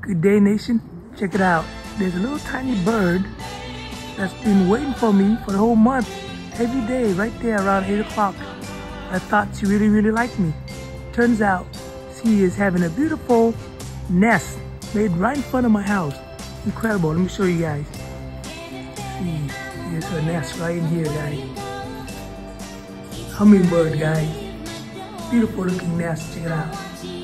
Good day, nation. Check it out. There's a little tiny bird that's been waiting for me for the whole month. Every day, right there around 8 o'clock. I thought she really liked me. Turns out, she is having a beautiful nest made right in front of my house. Incredible. Let me show you guys. See, here's her nest right in here, guys. Hummingbird, guys. Beautiful looking nest. Check it out.